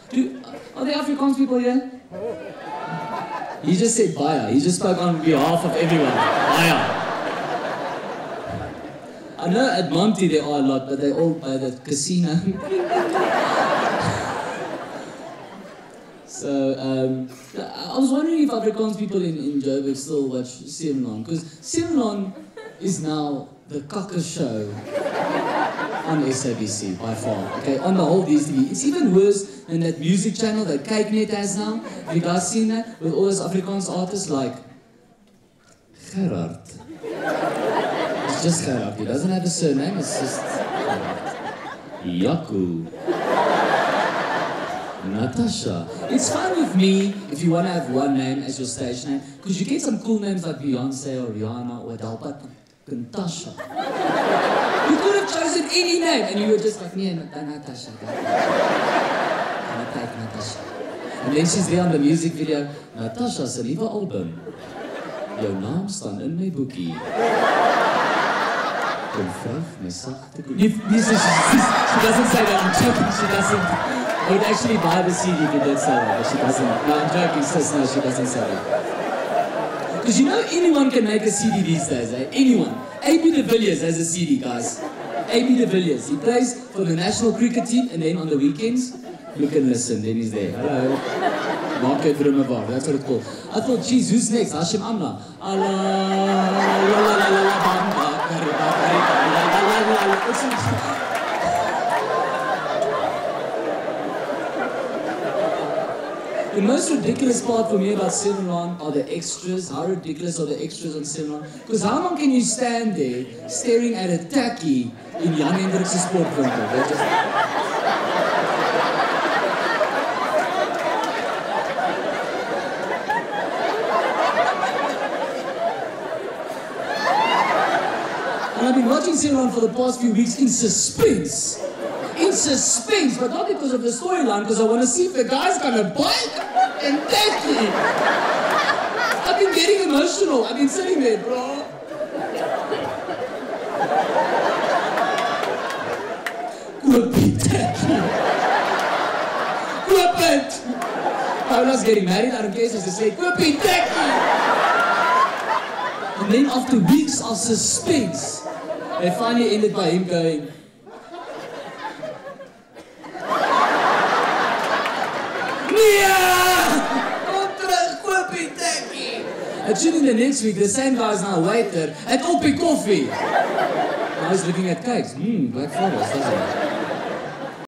Are there Afrikaans people here? He just said Baya. He just spoke on behalf of everyone. Baya. I know at Monty there are a lot, but they're all by the casino. So, I was wondering if Afrikaans people in Joburg still watch Simlon, because Simlon is now the Kaka show on SABC by far. Okay, on the whole DStv. It's even worse than that music channel that Kyknet has now. Have you guys seen that? With all those Afrikaans artists like Gerard. It's just Gerard. He doesn't have a surname, it's just Yaku. Natasha. It's fine with me if you want to have one name as your stage name, because you get some cool names like Beyonce or Rihanna or Dalpat. Natasha. You could have chosen any name and you were just like, nee, Natasha. Natasha. And then she's there on the music video. Natasha's nuwe album. Jou naam staan in my boekie. Kom vrug my sagte koek. She doesn't say that, I'm joking, she doesn't. I would actually buy the CD if you did say that, but she doesn't. No, I'm joking, sis, no, she doesn't say that. Because you know anyone can make a CD these days, eh? Anyone. AB de Villiers has a CD, guys. AB de Villiers. He plays for the national cricket team, and then on the weekends, you can listen, then he's there. Hello. Marco Drummerbar, that's what it's called. I thought, geez, who's next? Hashim Amla. The most ridiculous part for me about Simran are the extras. How ridiculous are the extras on Simran? Because how long can you stand there staring at a tacky in Jan Hendrik's sportwinkel? And I've been watching Simran for the past few weeks in suspense. In suspense, but not because of the storyline, because I want to see if the guy's gonna bite and take me. I've been getting emotional. I've been sitting there, bro. Koopie tekkie. Koop it. Paula's getting married, I don't care, so she said, Koopie tekkie. And then after weeks of suspense, they finally ended by him going, Actually, the next week, the same guy is now a waiter at Oppie Coffee. Now he's looking at cakes. Black Forest, doesn't it?